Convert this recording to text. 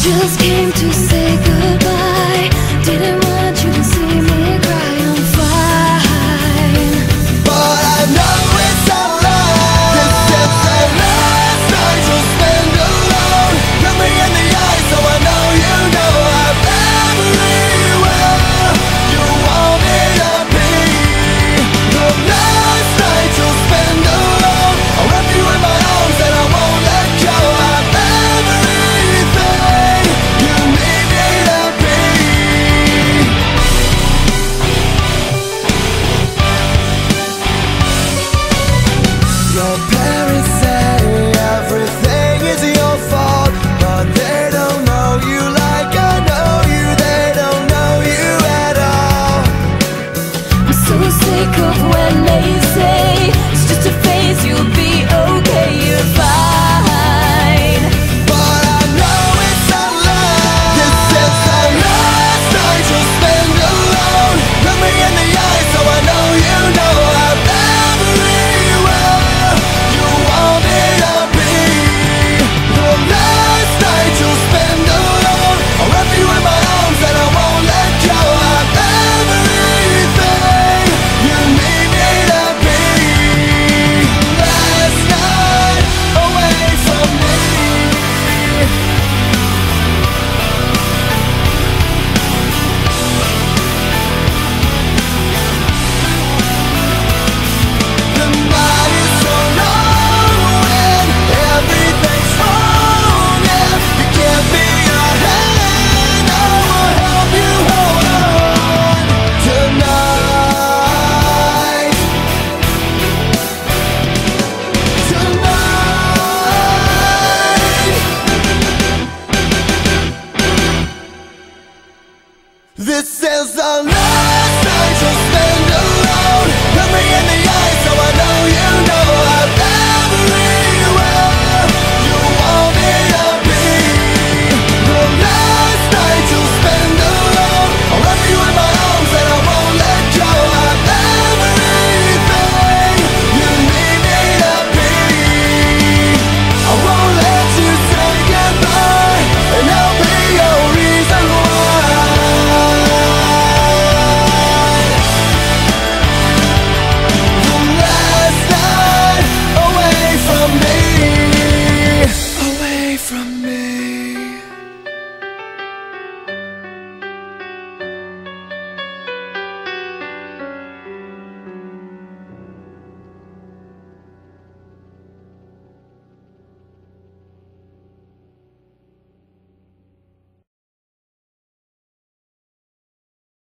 just came to say goodbye. Didn't want you to see me cry. I'm fine, but I know it's not love. This is the last night you'll spend alone. Look me in the eyes so I know you know I'm everywhere you want me to be. The last night you'll spend alone, I'll wrap you in my arms and I won't let go. I'm everything you need me to be. Your parents say everything is your fault, but they don't know you like I know you. They don't know you at all. I'm so sick of when they say it's just a phase, you'll be okay, you're fine. But I know it's not love. This is the last night you'll spend alone. Look me in the eyes so I know you know I'm everywhere you want me to be. The last night you'll spend alone, I'll wrap you in my arms and I won't let go. I'm everything you need me to be. Last night away from me. The night is so long and everything's wrong, and you give me your hand, I will help you hold on tonight. This is the last night you'll spend alone. Look me in